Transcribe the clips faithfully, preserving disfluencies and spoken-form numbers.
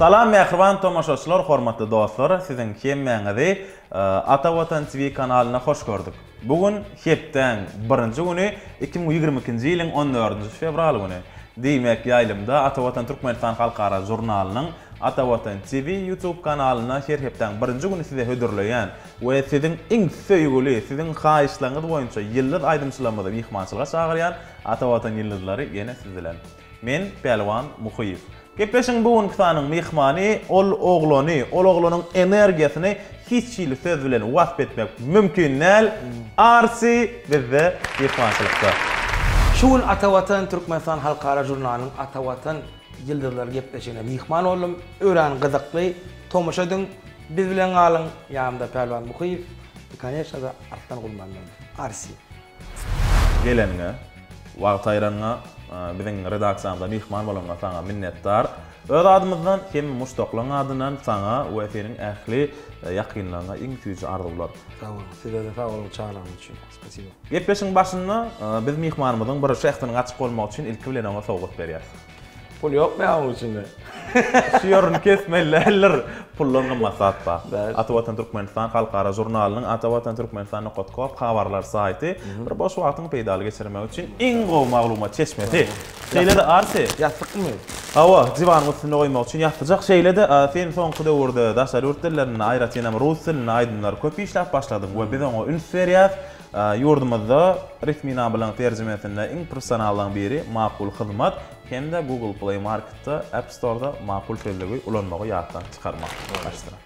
Salam mehriban tomoşaçylar, hormatly dostlar, sizin kemmeňizi Ata Vatan T V kanalyna hoş gördük. Bugün hepden birinci günü iki bin ýygrimi ikinji ýylyň on dördünji fevral günü. Diýmek ýaýlymda Ata Vatan Türkmenistan Halkara jurnalynyň Ata Vatan T V YouTube kanalyna her hepden birinji günü size hödürleýän we sizin iň söýgüli, sizin haýyşlaryňyz boýunça ýyllar aýdymçylamada mehmançylyga çagyrýan Ata Vatan ýyldızlary ýene siz bilen. Men Pelwan Muhyip. Gepleşiň bugün kitanyň mehmany ol oglany, ol oglanyň energiýasyny hiç şeýle söz bilen wasp etmek mümkin näl. Arsi bizde mehmançylykda. Şuň Ata Vatan Türkmenistan Halkara jurnalynyň Ata Vatan ýyldızlary gepleşigine mehman boldum. Ören gyzykly tomaşa ediň. Biz bilen galyň ýamda Pelwan Muhyip. Конечно da artdan gulmanlar. Arsi. Geleniňe, wagt aýranyňa biziň redaksiýamda mehman bolanyňa saňa minnetdar. Öz adymyzdan hem muştaklaň adynan saňa we seniň ähli ýakynlaryňa iň süýji arzular. Sağ ol. Size de sağ olun çağıran üçin. Spasibo. Gepleşiň başynda biz mehmanymyzyň bir şähtynyň açyk bolmak üçin ilki bilen ona sowgat berýär. Pul ýok beýan üçin de. Şu ýörüni kesmeler pullaryň masatda. Ata Vatan Türkmenistan Halkara jurnalynyň Ata Vatan Türkmenistan nokta com habarlar saýty bir boş wagtyny peýdaly geçirmek üçin iň gowy maglumat çeşmedi. Şeýle de arsi. Ýatykmy? Hawa, divanyň üstüne goýmak üçin ýatjak şeýle de sen soňky döwürde daşary ýurtlaryny aýratynam rus dilini aýdymlar köp işläp başladyň we biz oňa üns berýär. Ýurdumyzda resmi nam bilen terjemesinde iň professionallaryň biri makul hyzmat hem de Google Play Market'ta, App Store'da makul sözlüğü ulanmağı ýatdan çykarmak başladylar.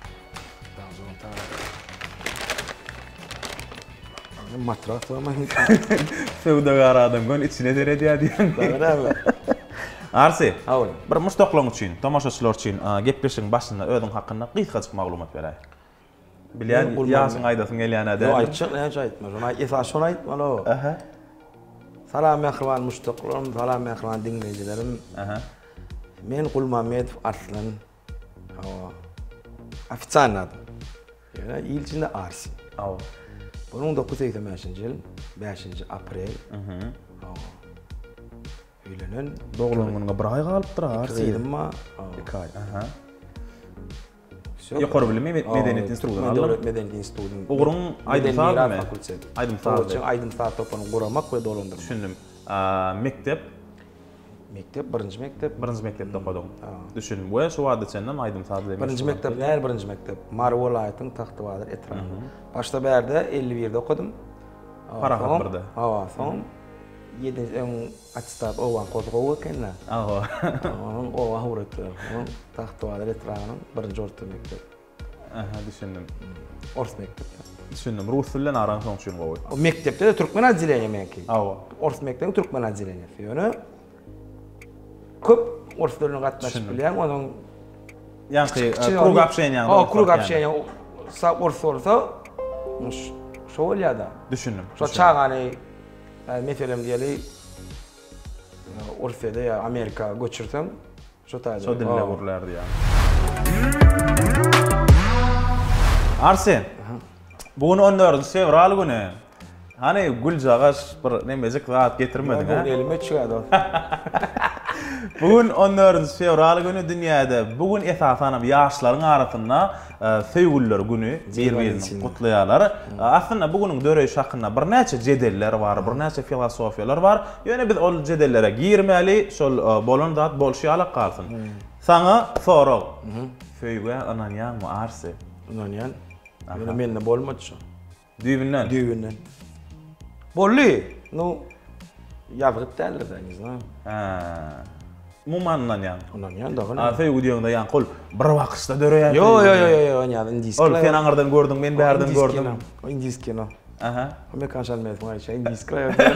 Matras ama Sewdagar adam gün içine derediýär diýen. Dagyramy. Arsi. Hawl. Bir muştaklaň üçin, tomaşaçylar üçin gepleşiň başynda özüň hakynda gysgaçyk maglumat berýär. Bilýän ýaşyň aýdasyň gelýän adam. Yo aýtjak, näçe aýtma. Şonu esas şonu aýtmaly. Aha. Salam mehriban muştaklarym, salam mehriban dinleýijilerim. Aha. Men Gulmamedow Arslan. Hawa. Ofitsialny adam. Ýa-da ýyl Arsi. Hawa. Bunun dokuz yüz seksen beşinji ýyl beşinji aprel. Mhm. Hawa. Ýylanyň doglangyňa bir aý galypdyr Arsi. Ýylma. iki aý. Aha. Ýokary bilimi medeniýet institutyny aldyk. Döwlet medeniýet institutyny. Ogurun aýdym saatmy? Aýdym saat. Oçun aýdym saat topany guramak we dolandyrmak. Düşündim. Mektep Mektep, birinji mektep, birinji mektepde okudum. Düşündim. We şu wagtda çennem aýdym saat demek. Birinji mektep, näme birinji mektep? Mar welaýatynyň Taxtawadyr etrafy. Başda bärde elli birde okudum. Parahat birde. Hawa, soň ýedinji öň atstat owan kozgowy ekenler. Aha. Onuň owa hurratdy. Onuň Taxtawadyr etrafynyň birinji orta mektep. Aha, düşündim. Ors mektep. Düşündim. Rus bilen aran soň üçin gowy. O mektepde de türkmen adjileniýe menki. Hawa. Ors mektepde türkmen adjileniýesi. Ýöne köp ors dilini gatnaşyp bilýän, onuň ýa-ni krug apşeýan. O krug apşeýan. Sa ors orsa şo bolýarda. Düşündim. Şo çağany meselem diýeli Orfede ya Amerika göçürsem şo taýda. Şo dille gurlardy ýa. Arsi. Bugün on dördünji fevral günü. Hani Gulcagaş bir nemejik zat getirmedin ha? Bugün elime çygadı. Bugün on dördünji fevral günü dünýäde bugün esasanam ýaşlaryň arasynda söýgüller günü bir-birini gutlaýarlar. Aslında bugüniň döreýi şakynda bir näçe jedeller bar, bir näçe filosofiýalar bar. Ýöne biz ol jedellere girmeli, şol bolan zat bolşýalyk kalsyn. Saňa sorag. Söýgü ananýanmy Arsi? Ananýan. Ýöne mende bolmady şo. Düýbinden. Düýbinden. Bolly. No ýazyp däller zaňyzna. Ha. Mumandan ýa. Ananýan da gana. Afa ýugdyňda ýa kol bir wagtda döreýär. Yo yo yo yo ýa indiski. Ol sen aňyrdan gördüň, men bärden gördüm. Indiski no. Aha. Amerikan şalmez var şey indiski.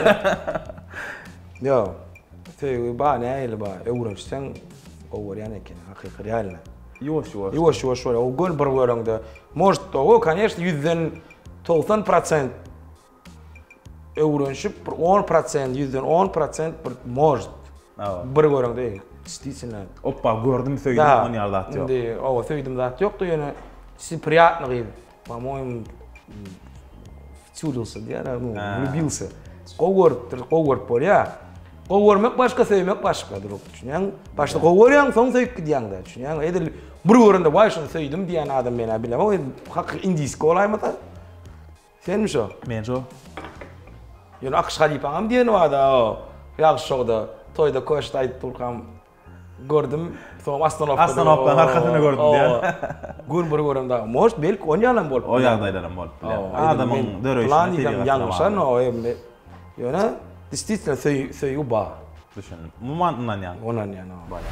Yo. Söýgü ba näýle ba. Öwrünçsen ower ýa eken hakyky realna. Ýoş ýoş. Ýoş ýoş şol. O gol bir görüňde. Может, o конечно yüzden doksan prosent öwrünçip on prosent, yüzden on prosent bir может. Bir görüňde istisna. Oppa gördüm söýdüm onu ýardat ýok. Indi o söýdüm zat ýokdy ýöne si приятно гyd. По-моему чудился, я ну влюбился. Когор, когор поля. Gowurmak başka, sevmek başkadır. Düşünýän, başda gowurýan, soň söýüp gidýän da. Düşünýän, edil bir göründe başyny söýdüm diýen adam meni bilemem. O hakyky indiski olaýmy da? Senmi şo? Men şo. Ýöne Aqş Halipaňam diýen wada o. Ýagşy şogda toýda köşde aýdyp turgam gördüm. Soň Astanowka. Astanowkaň arkasyna gördüm diýen. Gün bir göründe. Most belki on ýalan bolup. O ýagdaýlarym bolup bilen. Adamyň döreýişini diýen ýalňyşan o emle. Ýöne Действительно, söy söy ba. Düşün. Mumandan yani. Onan yani. Baya.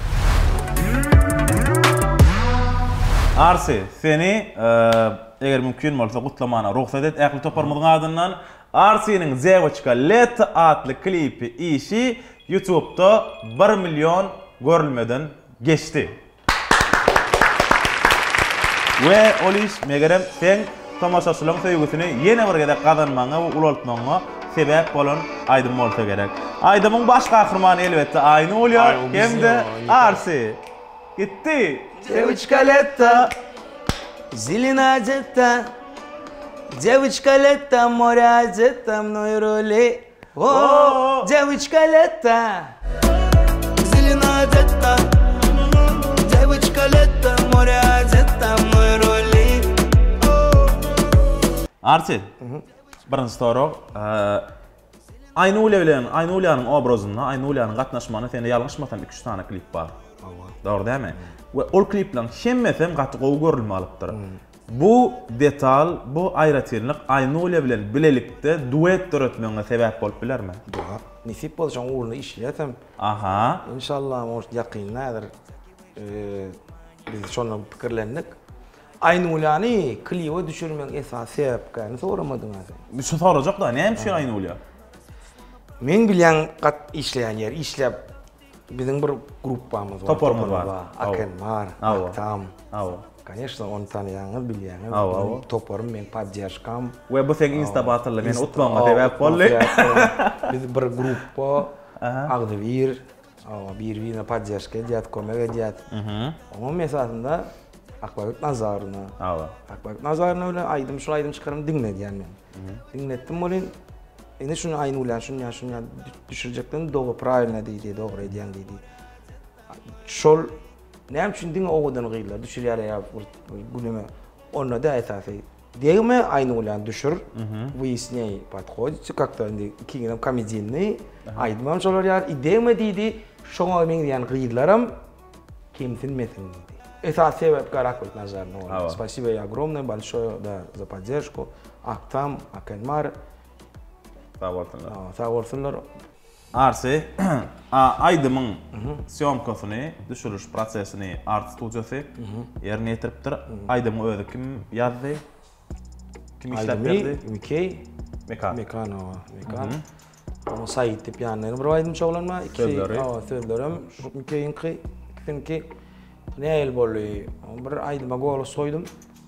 Arsi, seni eger mümkin bolsa gutlamana ruhsat et. Äkli toparmadyň adyndan Arsi'nin Zevachka Let adly klipi işi YouTube'da bir milyon görülmeden geçti. Ve oliş megerem sen tamaşaçylaryň söýgüsini ýene bir gede kazanmaňa we ulaltmaňa sebäp bolan Aydym bolsa gerek. Aydymyň baş gahrmany elbetde Aýny bolýar, hemde Arsi. Gitti. Девочка лето, зелена где-то, девочка лето, море где-то, мной рули. О, девочка лето, зелена где-то, девочка лето, море где-то, мной рули. Arsi, birinci soru, Aýny Uly bilen Aýny Ulyanyň obrazyna, Aýny Ulyanyň gatnaşmagyna sende ýalňyşmasam iki üç tane klip bar. Doğru däme? We ol klipleň hemmesem gaty gowy görülme alypdyr. Bu detal, bu aýratyrlyk Aýny Uly bilen bilelikde duet döretmeňe sebäp bolup bilermi? Ýa, nisip bolsaň uğruna işleýäsem. Aha. İnşallah o ýakynnadyr. Eee, biz şonu pikirlendik. Aýny Ulyany klipe düşürmek esas sebäp gany soramadyň azy. Şu sorajak da, näme şu Aýny Uly? Men bilen gat işleýän ýer, işläp bizim bir gruppamız var. Topormuz var. Akenmar, Awa. Aktam. Awa. Конечно, on tanıyanlar, bilýär. Awa, awa. Toporum men padjaşkam. We bu sen Insta batyrly men utmaňa sebäp boldy. Biz bir gruppa Agdyr, awa bir wina padjaşka diýät, komega diýät. Mhm. Onun mesajynda Akbaryt Nazaryna. Awa. Akbaryt Nazaryna öyle aýdym, şol aýdym çykarym dinledýän men. Dinletdim bolyn. Ene şunu Aýny Uly, şunu şunu düşürecekden doğru правильно diýdi, doğru edýän diýdi. Şol näme üçin diňe owadan gyýlar, düşürýär ýa günüme. Onda da esasy. Diýme Aýny Uly düşür. Выясняй подходит, как-то kiňem komediýny. Aýdymam şolar ýar, ideme diýdi, şoňa men diýen gyýlaram kimsinmesin diýdi. Esas sebäp Akbaryt Nazaryna. Спасибо ей огромное, большое да, за поддержку. Aktam, Akenmar. Sağ olsunlar. Sağ olsunlar. Arsi, Aýdymyň syomkasyny, düşürüş prosesini Art Studiosy ýerine ýetiripdir. Aýdym özü kim ýazdy? Kim işläp berdi? Mikey. Mekan. Mekan, Mekan. O Said dip ýanyny bir aýdym çoglanma. İki, sözlerim. Mikeyinki, ikisinki. Näil boldy? Bir aýdyma goly soýdum.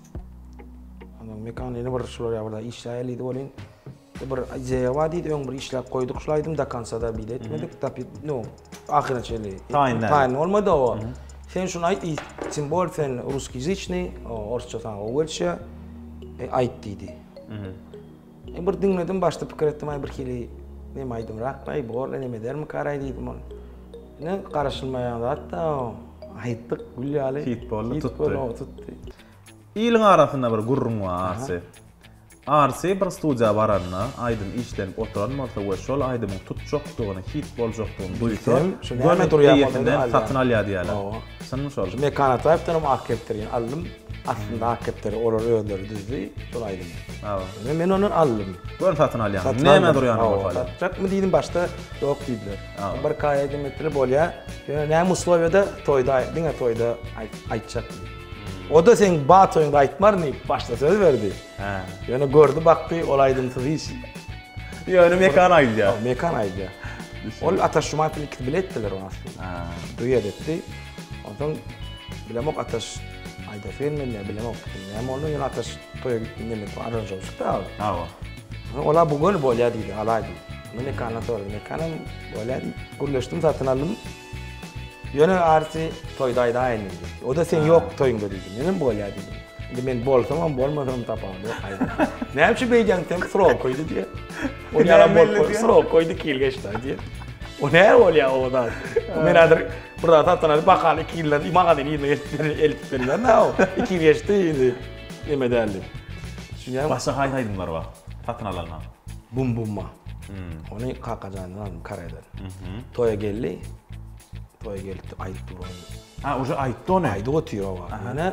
Anam Mekan ýene bir şolar ýa-da işläýärdi bolyn. Bir ideýa diýdi, öň bir işläp goýduk, şulaýdym da kansada bir etmedik, tapi no, ahira çeli. Taýin olmady o. Sen şunu aýt, simbol sen ruskiýzyczny, orsça san owerçä aýt diýdi. Mhm. Bir dinledim, başda pikir etdim, aý bir hili näme aýdym, rakmay, bor, näme dermi karaý diýdim ol. Ne garaşylmaýan hatda aýtdyk, gülýäli. Hit boldy, tutdy. Ýylyň arasynda bir gurrun bar Arsi. Arsi bir studiýa baranna, Aýdym işlenip oturan bolsa we şol Aýdymyň tutjokdugyny, hit boljakdygyny duýsam, näme durýar satyn alýar diýerler. Sen şol. Mekana taýpdanam akeptirin aldym. Aslında akepteri olar öýleri düzdi, şol Aýdym. Awa. Men onu aldım. Gör satyn alýar. Näme durýar bolsa? Satmy diýdim başda, ýok diýdiler. Bir kaýda metre bolýa, näme uslowiýada toýda, diňe toýda aýtjak. O da sen bat oyunda aýtmarny başda söz berdi. Ha. Ýöne gördü, bakdy, olaýdym syz. Ýöne Mekan aýdýar. Mekan aýdýar. Ol ataşmatyny biletdiler o aslında. Ha. Duýa etdi. Ondan bilemok ataş aýda fermerler bilemok. Näme boldy, ýöne ataş toýa gitdiňde aranjowşykda. Awa. Ola bugün bolýar diýdi, alaýdy. Mekanna toýdy, mekanam bolýar. Gurleşdim, satyn aldym. Ýöne Arsi toýda aýda aýny. O da sen ýok toýuňda diýdi. Menem bolýar diýdim. Indi men bolsam, bolmasam tapam diýip aýdy. Näme şu beýjan tem sorok koýdy diýe. O ýara bol sorok koýdy kilgeçdi diýe. O ne ol ya o da. Men adır burada tatana bakal iki yıllar imaga deni elip veriyor. Ne o? iki yıl geçti indi. Neme derdi. Şunya Başka hay haydınlar var. Satın alanlar. bum bumma. Hmm. Onu kakacağından karaydan. Toya geldi. Toya geldi ayıp duruyor. Ha, уже ayıttı o ne? Ayda oturuyor var. Yani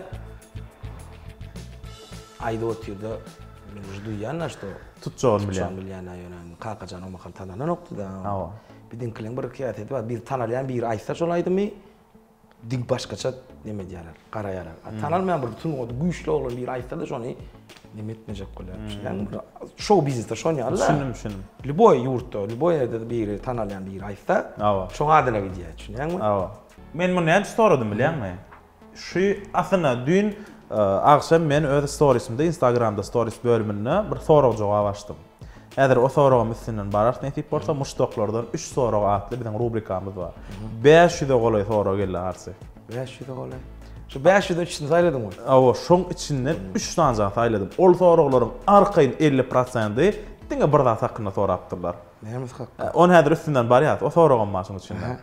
ayda oturuyor da ben уже duyuyan что Tutçoğun bilen. Tutçoğun bilen ayınan kakacağın o makal tanana nokta da. Ava. Bir dinklen bir kıyafeti var. Bir tanalayan bir aysa olaydı mı? Dink başkaça neme diyorlar, karayalar. Tanalmayan bir bütün o güçlü olan bir aysa da şunu neme etmeyecek kolar. Yani show business'ta şunu ya Allah. Düşündüm, düşündüm. Любой yurtta, любой yerde bir tanalayan bir aysa Ava. şoň adına gidiyor. Yani Ava. Men bunu näçe soradım bilýärmi? Şu aslında dün akşam men öz stories'imde Instagram'da stories bölümünde bir soru jogap açtım. Eğer o sorağım üstünden barast näsip bolsa muştoklardan üç soru atlı bir rubrikamız var. beş yüz golay soru geldi arsı. beş yüz golay. Şu beş yüz için sayladım onu. Awa şoň içinden üç tane sayladım. Ol soruklaryň arkayn elli prosenti diňe bir zat hakkında sorapdylar. Näme hak? On häzir üstünden barýat, o sorağım maşyň içinde.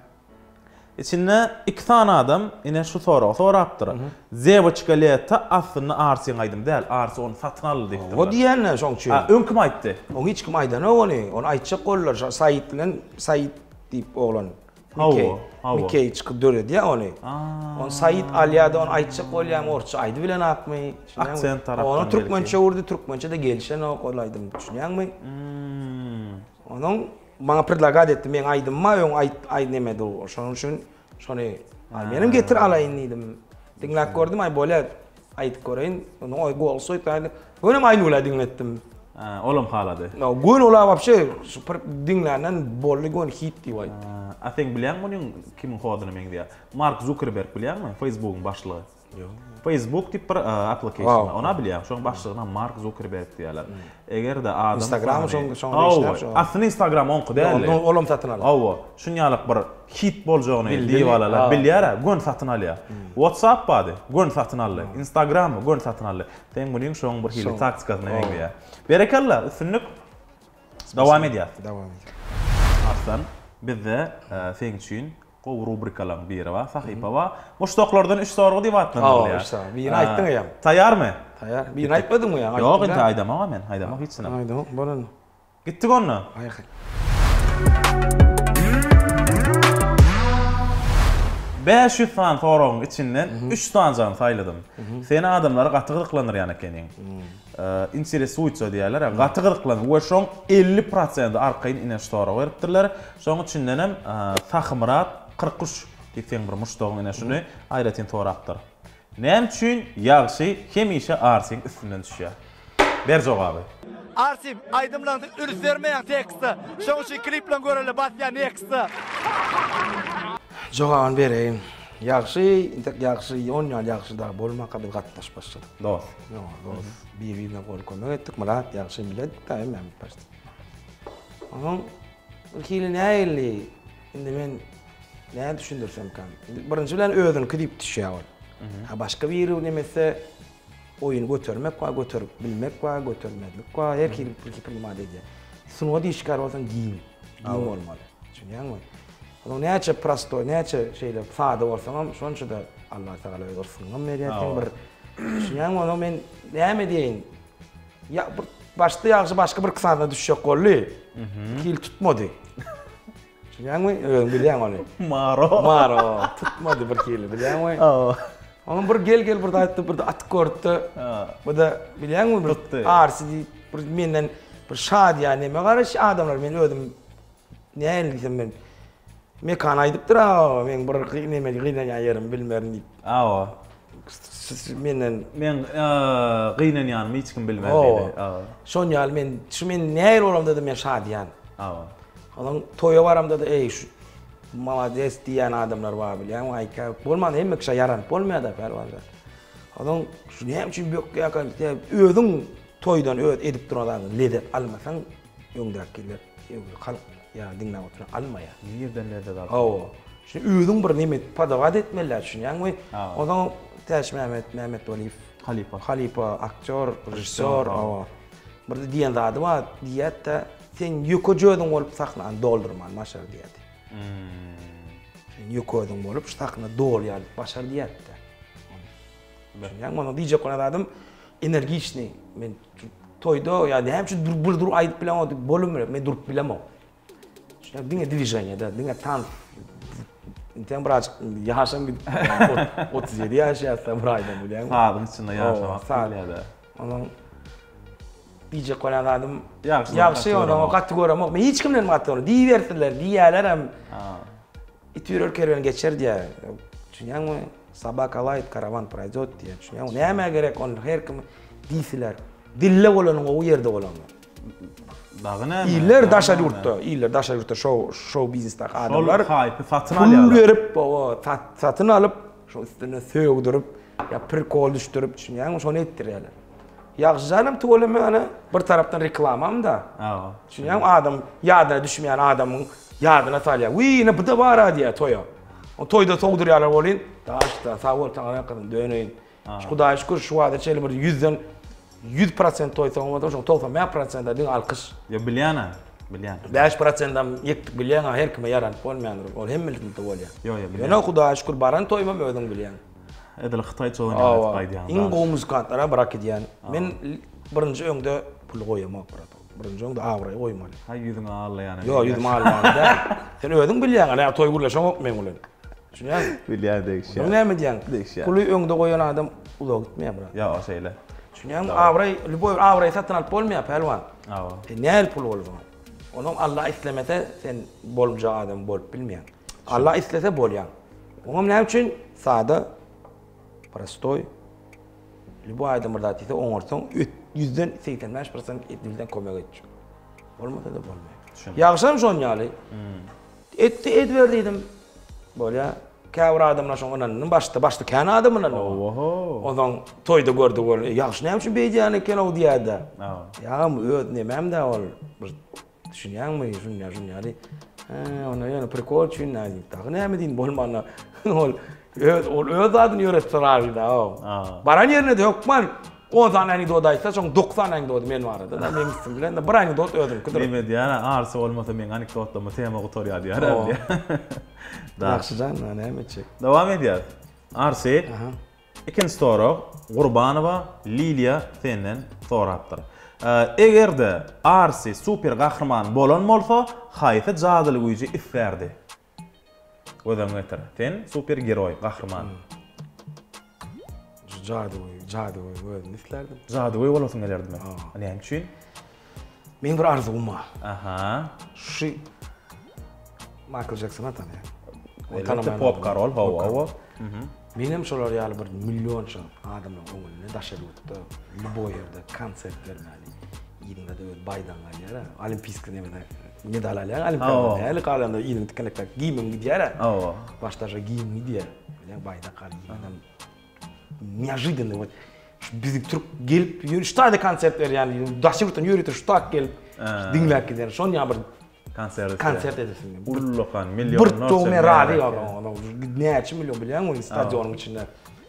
İçinde iki tane adam ine şu soru sorapdyr. Zeboçka leta aslında arsyň aýdym däl, arsy onu satyn aldy diýipdir. O diýenler şoňçy. Ha, öňküm aýtdy. O hiç kim aydan onu, onu aytçak gollar Said bilen Said diýip oglan. Hawo, hawo. Mikey çıkıp döre diye onu. On Said Aliýada onu aytçak golýan orça aýdy bilen akmy. Aksent tarapdan Onu türkmençe urdu, türkmençe de gelişen o golaydym. Düşünýärmi? Hmm. Onun bana predlagat etdi, men aýdym ma, öň aýt aý nemedi o. Şonuň üçin şonu menim getir alaýyn diýdim. Diňläp gördüm, aý bolýar. Aýdyp göreýin. Onu oý gol soýtdy. Önem aýny ula diňletdim. Ha, olam halady. No, gün ola wapşe diňlänen bolly gon hit diýip. I think bilýän munyň kim hodyny men diýär. Mark Zuckerberg bilýärmi? Facebook'un başlygy. Ýok. Facebook tip bir uh, application. Wow. Ona bilýär. Şoň başlygyna Mark Zuckerberg diýerler. Eger de adam Instagram şoň şoň işler. Aslında Instagram onky däl. Olam satyn alýar. Awa, şunýalyk bir hit boljagyny diýip alalar. Bilýär, gün satyn alýar. WhatsApp bady, gün satyn alýar. Instagram gün satyn alýar. Teň munyň şoň bir hili taktikasyna beýär. Berekalla, üstünlük dowam edýär. Dowam edýär. Aslan bizde seň üçin gowy rubrikalar biri var, sahypa var. Muştoklardan üç soru diýip atdylar ýa. ýa. Aa, birini aýtdyň ýa. Taýarmy? Taýar. Birini aýtmadyňmy ýa? Ýok, indi aýdama men, aýdama hiç näme. Aýdama, bolan. Gitdik onu. Aýyk. beş yüz tane soruň içinden üç tane saýladym. Seni adamlar gatygylanýar ýa-ni kenin. Interesuýça diýerler, gatygylanýar. We şoň elli prosent arkaýyn ine soru beripdirler. Şoň içinden hem Fahmrat kırk üç diýen bir muştogyň ine şuny aýratyn sorapdyr. Näme üçin ýagşy hemişe arsyň üstünden düşýär? Ber jogaby. Arsim, aydımlandı, ürüs vermeyen teksti. Şoň şu kliplen göreli batýan teksti. Jogaban bereyim. Ýagşy, intek ýagşy, on ýyl ýagşy da bolmaka bir gatnaş başladı. Dost. Yo, dost. Bir-birine gol koymak ettik, malat ýagşy bilen taýym hem başladı. Onun hili näýli? Indi men näme düşündirsem kan. Birinji bilen özüni klip düşýär. Ha başka bir nemese oyun götürmek wa götürüp bilmek wa götürmemek wa her kim bir klima diýär. Sunuwa diýişkar bolsan giyin. Giyin bolmaly. Düşünýärmi? Onu näçe prosto, näçe şeýle fada bolsaňam, şonça da Allah Taala öýdürsin. Mediýatyn bir düşünýärmi, onu men näme diýin? Ya başda ýagşy başga bir kysana düşýek bolly. Kil tutmady. Düşünýärmi? Öňe bilýän onu. Maro. Maro tutmady bir kil, bilýänmi? Awa. Onun bir gel gel burada aýtdy, burada at gördi. Bu da bilýänmi bir arsy bir menden bir şad ýa neme garaş adamlar men ödüm näme diýsem men mekan aýdypdyr, men bir neme gynaýan ýerim bilmerim diýip. Awa. Menden men gynanýan hiç kim bilmez diýdi. Awa. Şoň ýaly men şu men näme bolam dedim men şad ýan. Awa. Adam toýa baram dedi, ey şu malades diýen adamlar bar bilýän, aýka bolmady hemme kişi yaran bolmaýar da perwanlar. Adam şu näme üçin bök ýakan diýip özüň toýdan öýt edip duran ledet almasaň ýöňdäk gelir. Halk ya diňläp oturan almaýar. Nerden nerede dal? Awa. Şu özüň bir neme padawat etmeler düşünýärmi? Adam Täş Mehmet Mehmet Oliv Halipa. Halipa aktör, rejissör, awa. Bir diýen zady bar, diýetde sen ýököjödüň bolup saklan doldurman maşar diýdi. Ýöködüň bolup şu takna dol ýalyp başar diýetdi. Yani onu diyecek olan adam energiçni. Men toyda yani hem şu bir dur ayıp bilen o bolum men durup bilemem. Şuna dinge divizyonda, dinge tan İntem birazcık yaşam bir otuz yedi yaş yaşam burayda bu yani. Sağlığın içinde yaşamak. Sağlığında. Onun diyecek olan adam yaxşı yaxşı onu kategoriyamak. Men hiç kimden matı onu diýerdiler, diýerler hem itürür kerwen geçer diýe. Çünkü sabah kalayt karavan prayzot diye. Çünkü näme gerek on her kim diýsiler. Dille bolan o ýerde bolan. Dağı näme? İller daşa ýurtda, iller daşa ýurtda show show biznesde adamlar haýpy satyn alýarlar. Pul berip, o satyn alyp, şu üstüne söýgdürip, ya prikol düşürüp, düşünýän şonu etdirýärler. Ýagşy janym tolamy ana bir tarapdan reklamam da. Ha. Düşünýän adam ýadyna düşmeýän adamyň ýadyna salýar. "Wi, ne bu da bar diýe toýa." O toyda togdurýarlar bolyn, daşda sawol taňa kadyn döneýin. Hudaýa şükür şu wada çeli bir yüzden yüz prosent toy soňmada şu doksan beş prosent da diň alkyş. Ya bilýän, bilýän. beş prosentdan ýekdik bilýän her kime yaran bolmaýandyr. Ol hemmelikde bolýar. Yo, yo, bilýän. Ýöne Hudaýa şükür baran toýmam ödüm bilýän. Edil Xitay çoğun ýalat gaýdýan. Iň gowy muzikantlara bırak edýän. Men birinji öňde pul goýamak birato. Birinji öňde awry goýmaly. Ha ýüzüňe alla ýany. Yo, ýüzüme alýan. Sen ödüm bilýän, ana toy gurlaşamak men bilen. Düşünýän? Bilýän degişýär. Näme diýän? Degişýär. Puly öňde goýan adam ulak gitmeýär birato. Ya o şeýle. Düşünýän? Awry, luboy awry satyn alyp bolmaýar pelwan. Awa. Näl pul bolýar? Onuň Allah islemese sen bolmjak adam bolup bilmeýän. Allah islese bolýan. Onuň näme üçin sada prostoy luboy adam birde diýse oňorsaň yüzden seksen beş prosent edilden kömek etjek. Bolmasa da bolmaýar. Ýagşam şon ýaly. Etdi edber diýdim. Bolýa käwr adamlar şoňdan başda başda kän adamlar. Oho. Onuň toyda gördük bol. Ýagşy näme üçin beýjan eken o diýärdi. Awa. Ýa mı öd nemem de ol. Bir düşünýänmi, şunýa şunýa. Ha, ona ýa prikol üçin näme diýip. Näme diýin bolmana. Ol öd ol öd adyny ýöretdiler da. Baran ýerine de ýokman. on anekdot aýtsa, şoň doksan anekdot men barada. Da men ismi bilen de bir anekdot ödüm. Näme diýär? Arsy bolmasa men anekdotda tema gutorýar diýär. Yaxşydan näme çek. Dawam edýär. Arsy. Ikinci sorak Gurbanowa Liliya senden sorapdyr. Egerde Arsy super gahrman bolan bolsa, haýsy jadyly güýji islerdi. Odan getir. Sen super geroy, gahrman. Jadyly, jadyly ödüm islerdim. Jadyly bolasyň gelerdi men. Näme üçin? Men bir arzum bar. Aha. Şu Michael Jackson'a tanıyan. Elbette pop karol, hawa hawa. Benim şolar ýaly bir milyonça adamlar öňünde daşarypdy. Luboy ýerde konsert bermeli. Ýerinde de baýdan galýar. Olimpiýska nemede medal alýar. Olimpiýada ýaly galanda ýerinde tikenekler giýmem gidýär. Hawa. Başdaşa giýim gidýär. Bilen baýda galýar. Неожиданно вот bizim Türk gelip yürü ştada konsert ver yani daşypdan ýürütür ştak gelip dinläp gider. Şon ýa bir konsert konsert edesin. Ullukan milyon bir tome radi adam. Näçe milyon bilýän o stadionyň içinde.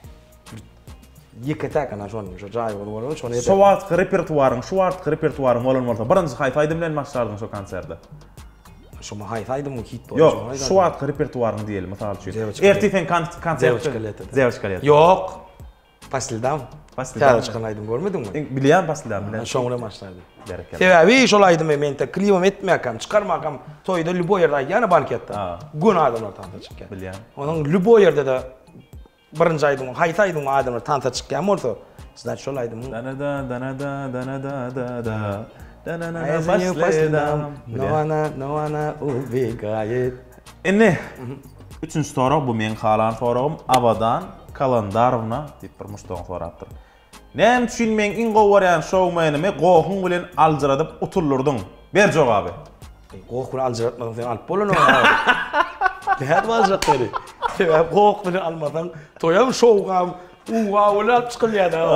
Ýeketek ana şon şu jaý bolup şonu eder. Şu wagt repertuaryň, şu wagt repertuaryň bolan bolsa, birinji haýfaýdy bilen başlardyň şu konsertde. Şu haýfaýdy mu hit bolýar? Ýok, şu wagt repertuaryň diýelim, mysal üçin. Ertifen konsert. Zevçkalet. Ýok. Pasildam. Pasildam. Çıkan aydın görmedin mi? Bilýän pasildam bilen. Şoňra başladı. Bereketli. Sebebi şolaydı men de klipim etmekam, çıkarmakam toyda luboy ýerde ýa-ni banketde. Gün adamlar tansa çykýan. Bilýän. Onuň luboy ýerde de birinji aýdyň, haýsaýdyň adamlar tansa çykýan bolsa, sizler şolaydy mı? Danada danada danada da da. Danana pasildam. No ana, no ana u begayet. Enne. Üçüncü sorak bu men halan soragym Abadan Kalandarovna diýip bir muştoň sorapdyr. Näme üçin men iň gowurýan şowmenimi gohun bilen aljyradyp oturlurdyň? Ber jogaby. Goh bilen aljyratmadan sen alyp bolan o. Näme wajatdy? Sebäp goh bilen almadan toýam şowgam, uwa ulap çykylýar da.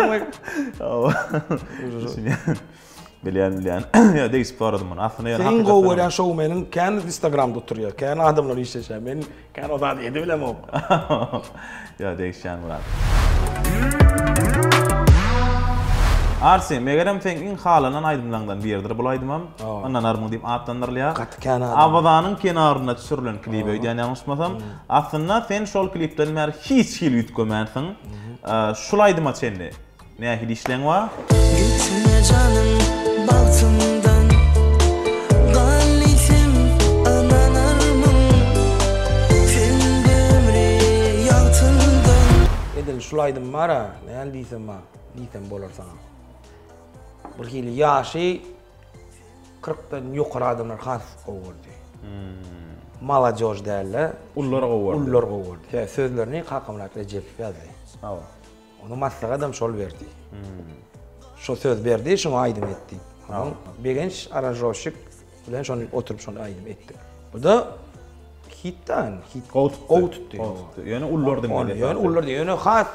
Bilýän, bilýän. Ya deýip soradym muny. Aslynda ýa hakykatdan. Sen gowurýan şowmenim kän Instagramda oturýar. Kän adamlar işleşýär. Men kän o zat edi bilemem. Ya deýişýän bolar. Arsi, megerem sen in halanan aydımlardan biridir bulaydymam. Ondan armı deyip atlandırılya. Avadanın kenarına sürülen klip öydü, yani yanlışmasam. Aslında sen şol klipten mer hiç hil ütkömensin. Şulaydıma seni. Ne hil işlen var? Gitme canım baltımdan, galitim ananarmın, filmdemri yaltından. Edil şulaydım var ha, ne diysem ha, diysem bolar sana. Bir hili yaşı kırktan yukarı adamlar has oğurdu. Mala George derler. Ullar oğurdu. Ullar oğurdu. Ya sözlerini Hakamlat Recep yazdı. Awa. Onu maslak adam şol verdi. Şol söz verdi, şunu aydım etti. Begenç aranjörşük bilen şonu oturup şonu aydım etti. Bu da hittan, hit out diyor. Yani ullar demek. Yani ullar diyor. Yani has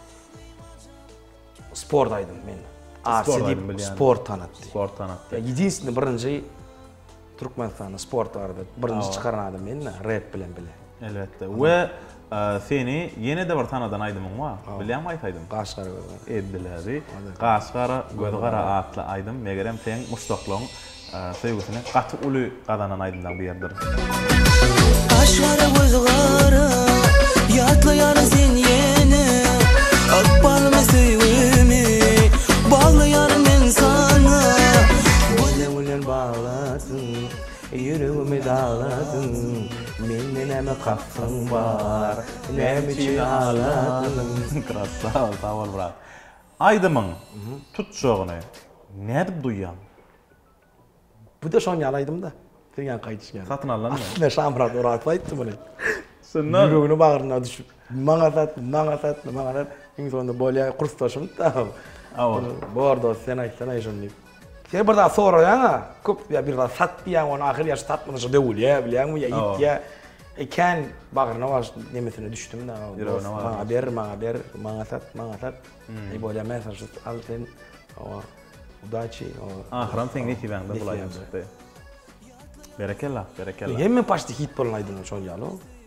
sport aydım men. Arsi deyip sport tanıttı. Sport tanıttı. Ya yedinsini birinci Türkmenistan'da sport vardı. Birinci çıkaran adam men, rap bilen bile. Elbette. Ve seni yine de bir tanadan aydımın var. Bilýän aytaydym. Gaşgar gözü. Eddileri. Gaşgar gözgara atlı aydım. Megerem sen mustaqlığın sevgisini gaty uly gadanan aydımdan bir yerdir. Gaşgar gözgara yatlayan sen yeni, akbalma sevimi bağlayan men sana. Ulen ulen bağladın, yüreğimi dağladın. Menden eme kafın var, ne için ağladın. Krasava, sağ ol brat. Aydımın tut şoğunu ne dip duyan? Bu da şon yalaydım da. Sen kayıtış geldi. Satın alan mı? Ne şambrat orat fayttı bunu. Sınır. Yüreğini bağrına düşüp, mağa sat, mağa sat, mağa sat. En sonunda böyle kurs taşım da. Awa. Bu arada sen ay, sen ay şunu. Sen bir daha sonra ya, köp ya bir daha sat diyen onu ahir yaş tatmanı şu devul ya, biliyor musun ya it ya. Eken bağrına var demesine düştüm de. Bana ber, bana ber, bana sat, bana sat. E böyle mesaj al sen. O udaçı o. Ahram sen geçi ben de bulayım çıktı. Berekella, berekella. Hemen paştı hit bolnaydın şol yalo.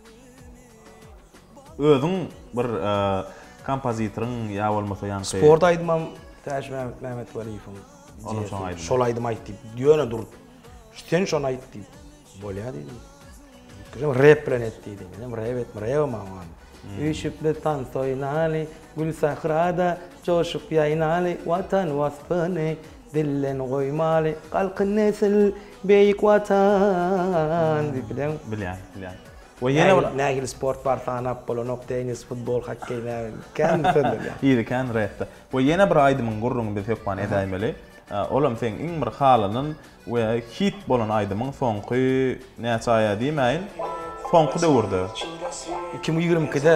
Özün bir kompozitörün ya bolmasa ýa-ni Sport aydymam Täş Mehmet Valiyevim. Oğlum şonu aydım. Şol aydım aytdy. Diýene dur. Sen şonu aytdy. Bolýa diýdi. Kızım rap bilen etdi diýdi. Men rap etme, rap mamam. Üşüp de tan soýnaly, gül sahrada coşup ýaýnaly, watan waspany dillen goýmaly, galkyn nesil beýik watan diýip bilen. Bilýän, bilýän. Ve yine bir nägil sport bar sana polo, tenis, futbol, hockey ne kan söndür ya. İyi kan rehte. Ve yine bir aydymyň gurruny biz ýokpan edäýmeli. Olam sen iň bir halanyň we hit bolan aydymyň soňky näçe aýa diýmeýin. Soňky döwürde. iki bin ýygrimi ikide.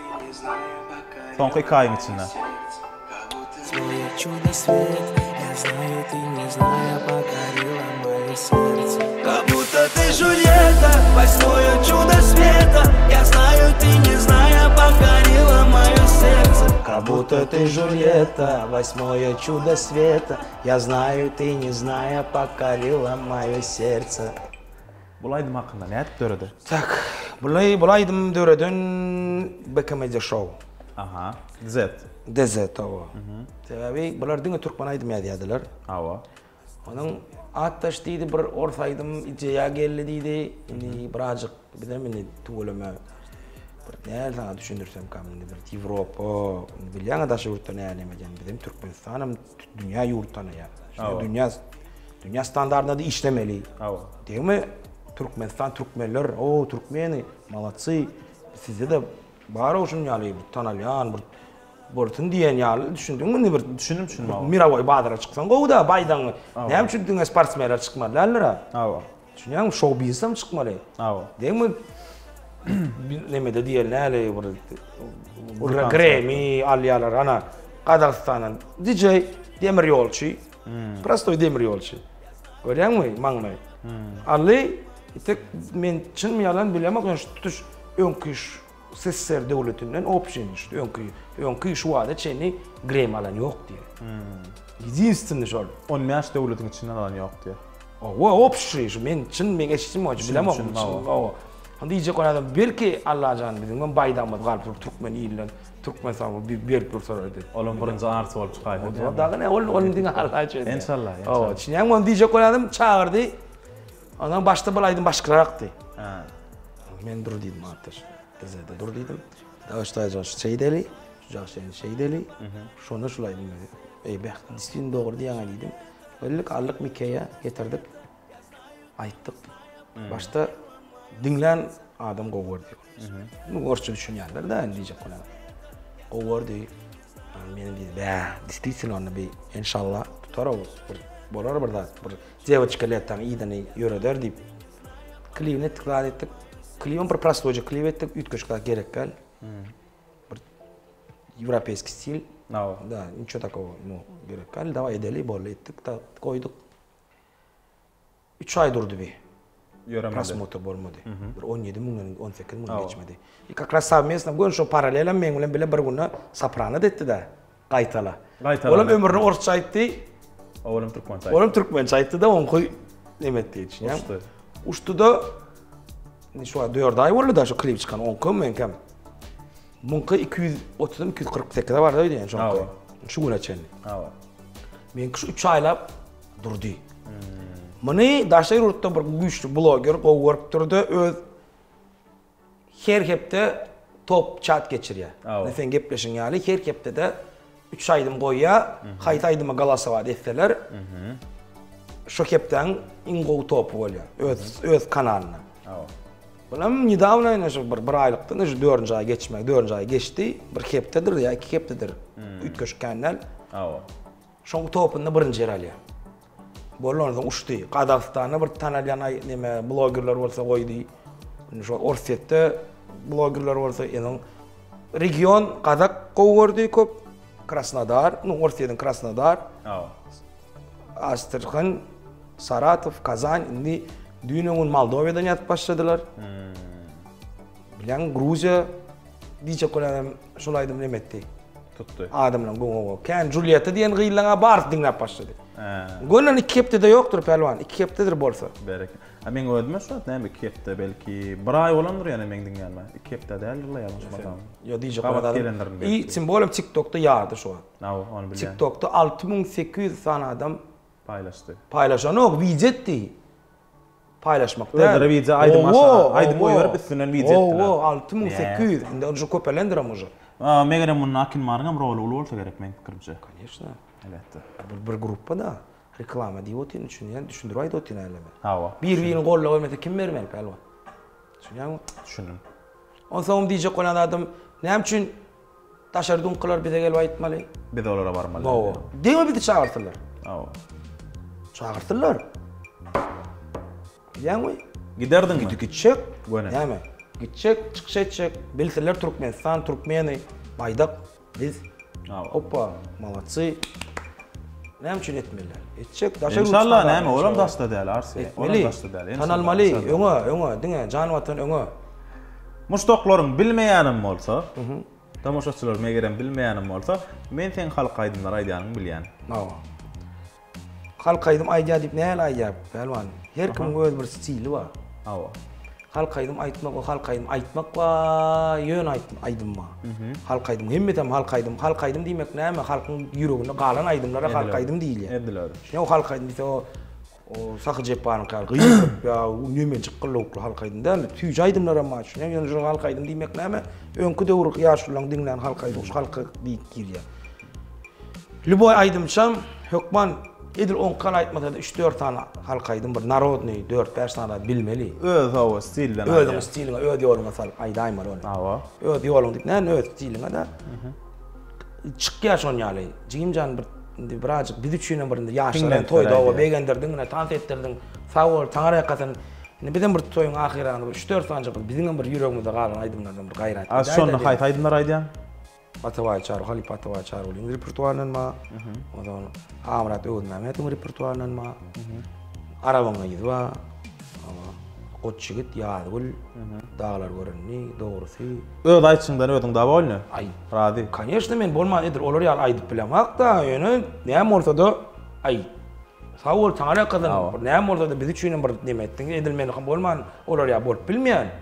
Soňky iki aýyň içinde. Свое чудо свет, я знаю, ты не зная, покорила моё сердце. Как будто ты Джульетта, восьмое чудо света. Я знаю, ты не зная, покорила моё сердце. Как будто ты Джульетта, восьмое чудо света. Я знаю, ты не зная, покорила моё сердце. Bulaydym hakynda näde döredi? Tak, bulay bulaydym döreden Bekemeje Show. Aha, Z. Dezet o. Sebebi bular diňe Türkmen aydym ýa-diýdiler. Awa. Onun attaş diýdi bir orsaydym ýa geldi diýdi. Indi birazjyk bilemini tuğulama. Bir näme sana düşündirsem kamyny bir Ýewropa, bilýän daşy ýurtdan ýa-näme bizim Türkmenistanım dünýä ýurtana ýa. Dünýä dünýä standartynda işlemeli. Awa. Diýme Türkmenistan Türkmenler, o Türkmeni malatsy. Sizde de bar oşun ýaly tanalýan bir bortun diýen ýaly düşündiňmi bir Düşündüm, düşündüm. Mirawoy Badara çyksan gowda baýdan. Näme üçin diňe sportsmenler çykmadylar? Awa. Düşünýän show biznesem çykmaly. Awa. Diýme neme de diýen näle bir bir Grammy alýalar ana Kazakstanyň D J Demir Ýolçy. Prostoy Demir Ýolçy. Görýärmi maňmy? Ally tek men çyn ýalan bilemok tutuş öňküş Sesser devletinden option işte öňkü öňkü şu wada çeni Grammy alan ýok diýer. Ýedinsini şol. On mäş devletiň içinden alan ýok diýer. O option men çyn men eşitdim o bilemok. O Diyecek olan adam belki Allah canı bizim baydamız galyp Türkmen ýylan Türkmen sağ bir berip dursalar dedi. Olam birinji arty bolup çykaýdy. O dağı ne ol ol diňe Allah üçin. İnşallah. O, şeňe onu diyecek olan adam çağırdy. Ondan başda bulaýdym başgyrakdy. Ha. Men dur diýdim atır. Gezede dur diýdim. Dağıştaýjak şeýdeli, şujaň şeýdeli. Şonu şulay diýdim. Ey bäh, distin dogry diýen diýdim. Öllük allyk Mikeýe getirdik. Aýtdyk. Başta dinlen adam gowurdy. Nu gorçy düşünýärler da diýjek olan. Gowurdy. Men diýdim, "Bäh, distin onu bir inşallah tutarabız. Bolar bir da bir девочка летом ýygyny ýöreder" diýip klipni tıklad etdik. Klipim bir prostoja klip etdik, ütköşkä gerek gel. Bir европейский стиль. No. Да, ничего такого, ну, gerek gel. Давай edeli bol ettik da koyduk. üç ay durdu bir. Ýöremedi. Prosmotr bolmady. Bir on ýedi müňden on sekiz müň geçmedi. И как раз совместно gön şu paralel men bilen bile bir güne soprano detdi da gaýtala. Olam ömrüni orçça aýtdy. Olam türkmen aýtdy. Olam türkmen aýtdy da on koy nemet diýdi. Uçtu. Uçtu da şu dört ay boldy da şu klip çykan on kom men kam. Munky iki yüz otuz iki yüz kırk sekiz bar da diýen şu. Şu güne çen. Ha. Men şu üç aýlap durdy. Meni daşa ýurtda bir güýçli blogger gowuryp durdy, öz her hepde top chat geçirýär. Näsen gepleşiň ýaly her hepde de üç aýdym goýýa, haýta aýdyma galasawat etseler. Şu hepden ingo top bolýar. Öz öz kanalyna. Bulam nedavno ýa şu bir bir aýlykda şu dördünji aý geçmek, dördünji aý geçdi. Bir hepdedir ýa iki hepdedir. Ütköş kanal. Awa. Şoň topunda birinji yer alýar. Bollardan uçdy. Kazakstanda bir tanalyan neme bloggerler bolsa goýdy. Şu Orsetde bloggerler bolsa ýa region Kazak gowurdy köp. Krasnodar, ну Orsetden Krasnodar. Awa. Astrakhan, Saratov, Kazan, indi düýnüň Moldowadan ýatyp başladylar. Bilen Gruziya diýjek bolan şolaýdym nemetdi. Tutdy. Adamlaryň goňa. Kan Julieta diýen gyýlaňa bar diňläp başlady. Ha. Gönen iki hepde de ýokdur pelwan, iki hepdedir bolsa. Berek. Ha men ödme şu näme iki hepde belki bir ay bolandyr ýani men diňelme. iki hepde däl ýalňyşmasam. Yo diýjek bolan. I simbolum TikTok'da ýardy şu. Naw, onu bilýän. TikTok'da altı bin sekiz yüz tane adam paylaşdy. Paylaşan ok, widgetdi. Paylaşmakda. Ödere video aydym aşağı, aydym oýuryp üstünden widgetdiler. Oo, altı bin sekiz yüz. Indi onu köpelendir amuje. Aa, megere munun akin marňam rol bolsa gerek men pikirimçe. Конечно. Elbetde. Bir, bir gruppada reklama diýip otyny düşünýän, düşündirip aýdy otyny eleme. Hawa. Bir ýylyň golla goýmasa kim bermeli pelwan? Düşünýärmi? Düşünün. Onsoň diýjek bolan adam, näme üçin taşardun kılar bize gelip aýtmaly? Biz olara barmaly. Oo. Deňe bizi çağırtdylar. Hawa. Çağırtdylar. Ýa-ni Giderdin mi? gitçek. Göne. Näme? Gitçek, çykyş etçek. Bilseler Türkmenistan, Türkmeni, Baydak, biz. Hawa. Hoppa, malatsy. Näme üçin etmeliler? Etçek, daşa İnşallah näme olam daşda däl arsi. Olam daşda däl. Tanalmaly, öňe, öňe, diňe, janwatyn öňe. Muştoklaryň bilmeýänim bolsa, tamaşaçylar megeren bilmeýänim bolsa, men sen halk aýdymlar aýdýanyň bilýän. Hawa. Halk aýdym aýdýar diýip näme aýdýar? Pelwan. Her kim öz bir stili bar. Hawa. Halk aýdym aýtmak, o halk aýdym aýtmak wa ýön aýtym aýdymma. Halk aýdym hemmetem halk aýdym, halk aýdym diýmek näme? Halkyň ýüreginde galan aýdymlara halk aýdym diýilýär. Eddiler. Şeňe o halk aýdym diýse o o saky jepanyň kal gyýyp ýa näme çykylykly halk aýdym däl, tüýje aýdymlara maç. Şeňe ýöne halk aýdym diýmek näme? Öňkü döwür ýaşlaryň diňlen halk aýdym, halk diýip girýär. Lüboy aýdymşam, hökman edil on kan aýtmasa da üç dört tane halk aýdym bir narodny dört beş tane bilmeli. Öz hawa stilden. Öz stiliňe, öz ýoluňa salyp aýdaýmar onu. Hawa. Öz ýoluň diýip näme öz stiliňe da. Çykýar şonýaly. Jigimjan bir birazjyk biz üçin birinde ýaşlaryň toýda o begendirdiň, tans etdirdiň. Sag bol, taňara ýakasyň. Bizden bir toýuň ahirany üç dört tane bizden bir ýüregimizde galan aýdymlardan bir gaýrat. Az şonu haýt aýdymlar aýdýan. Pataway çar, hali pataway çar bolýan repertuaryndan ma. Odan Amrat öwünmämetin repertuaryndan ma. Arabaňa ýyzwa. Otçygit ýadyl. Dağlar görenni, dogrusy. Öz aýtşyňdan ödüň daba bolny. Ay, Rady. Конечно, men bolman edir. Olar ýaly aýdyp bilemek da, ýöne näme bolsa da ay. Sag bol, taňara ýakasyň näme bolsa da biz üçin bir neme etdiň. Edil men bolman, olar ýa bolup bilmeýän.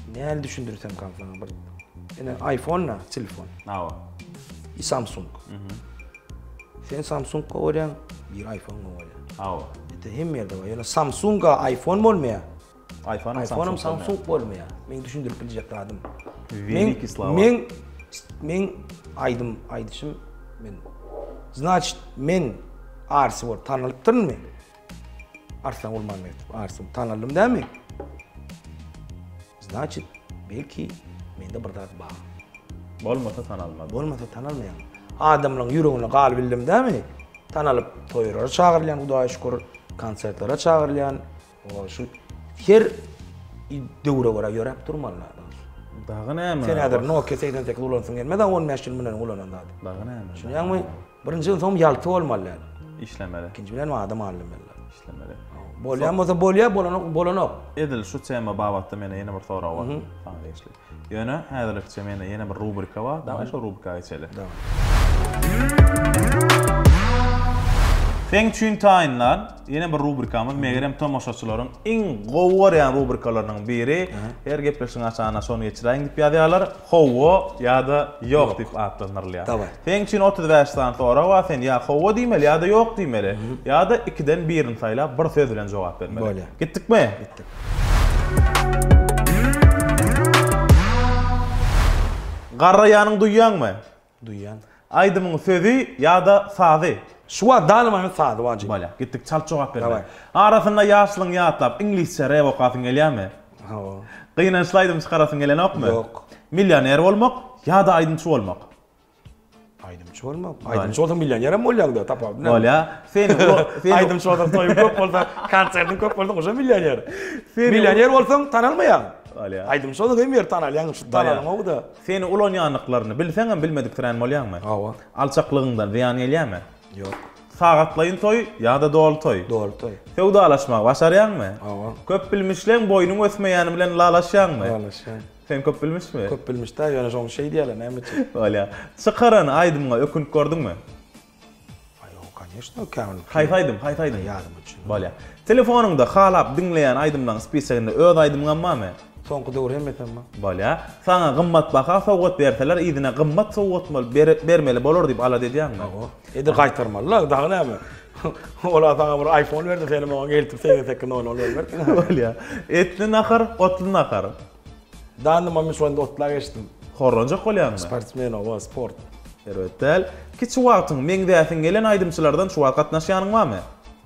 Näle düşündürsem kalsana bir. Ene iPhone na, telefon. Awa. I Samsung. Sen Samsung ko'ryan, bir iPhone ko'ryan. Awa. Ete hem yerde var. Yani Samsung'a iPhone bolmaya. iPhone iPhone'um Samsung bolmaya. Men düşündürüp bilecek adım. Veliki slava. Men men aydım aydışım men. Значит, men arsı var tanılıp durun mu? Arsan olman mı? Arsım tanıldım değil mi? Значит, belki mende bir zat var. Bolmasa tanalmaz. Bolmasa tanalmayan. Adamın yüreğine gal bildim değil mi? Tanılıp toylara çağırılan, Hudağa şükür, konsertlere çağırılan, o şu her döwre gara görüp durmalılar. Dağı näme? Sen adır Nokia seksen sekiz ulansın gelmeden on beş yıl bilen ulanan da. Dağı näme? Şuňaňmy birinji soň ýalty bolmalylar. İşlemeli. İkinji bilen adam alymlar. İşlemeli. Bolýan bolsa bolýar, bolanok bolanok. Edil şu tema babatda mene ýene bir soraw bar. Taňyşly. Ýöne häzirlikçe mene ýene bir rubrika bar. Daňa şu rubrikaga geçelim. Feng Chun taýynlan ýene bir rubrikamyz megerem tomoşaçylaryň iň gowwarýan rubrikalarynyň biri. Her gepleşiň açana sonu geçiräň diýip ýadyýarlar. Howo ýa-da ýok diýip atlanyrlar. Feng Chun otuz beş dan sonra wa sen ýa howo diýmeli ýa-da ýok diýmeli. Ýa-da ikiden birini saýlap bir söz bilen jogap bermeli. Gitdikmi? Gitdik. Garraýanyň duýýanmy? Duýýan. Aydymyň sözü ýa-da sazy? Şuwa dalman sadı wajib. Bala, gitdik çal jogap berme. Arasynda ýaşlyň ýatlap inglizçe rew okasyň gelýärmi? Hawa. Gynançlaýdym çykarasyň gelenokmy? Ýok. Millioner bolmak ýa-da aydymçy bolmak? Aydymçy bolmak. Aydymçy bolsaň millioner hem bolýardy, tapap. Bala, sen aydymçy bolsaň toýum köp bolsa, konsertin köp bolsa, oşa millioner. Millioner bolsaň tanalmaýan. Bala. Aydymçy bolsaň hem ýer tanalýan, şu tanalmagy da. Seni ulanýanlyklaryny bilseň bilmediklerini bolýarmy? Hawa. Alçaklygyňdan ziyan elýärmi? Ýok. Sagatlaýyn toy ýa-da dol toy? Dol toy. Fewdalaşmak başarýanmy? Hawa. Köp bilmişleň boýnuň ösmeýäni bilen lalaşýanmy? Lalaşýan. Sen köp bilmişmi? Köp bilmişde ýöne şoň şey diýerler, näme üçin? Bala. Çıkaran aydymga ökünip gördüňmi? Ayo, конечно, kän. Hayfaydym, hayfaydym. Ýadym üçin. Bala. Telefonunda halap dinleýän aydymdan speseginde öz aydymga mamy? Soňky döwür hem etemmi? Bala. Sana gymmat baka sowgat berseler, ýa-da gymmat sowgatmaly bermeli bolar diýip ala dedýärmi? Hawa. Edir gaýtarmalylar, dagy näme? Ola sana bir iPhone berdi, seni maňa gelip seksen sekiz nol nol berdi. Bala. Etli nakar, otly nakar. Dandyma men şonda otlar geçdim. Horranjak bolýarmy? Sportsmen owa, sport. Erwetel. Kiçi wagtyň meňdäsiň gelen aydymçylardan şu wagt gatnaşýanyň barmy?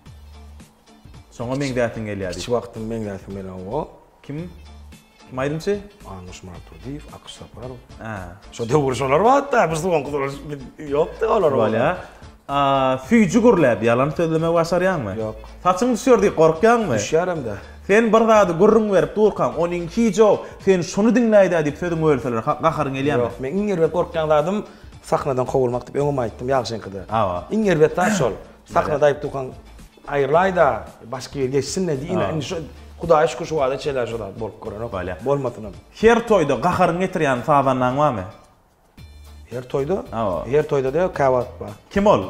Soňa meňdäsiň gelýär. Kiçi wagtym men däsim bilen owa. Kim? Kim aydymçy? Anuş Martudiýew, Akyş Saparov. Ha. Şo döwür şolar batda, bir soň kudur ýok da olar. Bala. A, süýjü gürläp ýalan sözleme başarýanmy? Ýok. Saçyň düşýär diýip gorkýanmy? Düşýärem de. Sen bir zady gurrun berip durkan, onuňki jok, sen şunu dinläýdi diýip sözüň öýrseler, gaharyň elýärmi? Ýok, men iň erbet gorkýanlarym sahnadan kowulmak diýip öňüme aýtdym, ýagşyňkyda. Awa. Iň erbet taş şol. Sahnada aýyp durkan aýrlaýda, başga ýerge geçsin ne diýin. Indi şu Hudağa şükür şu wada çeler şolar bolup görenok. Bolmadynym. Her toýda gaharyň getirýän sadanlaň barmy? Her toýda? Awa. Her toýda da kawat bar. Kim ol?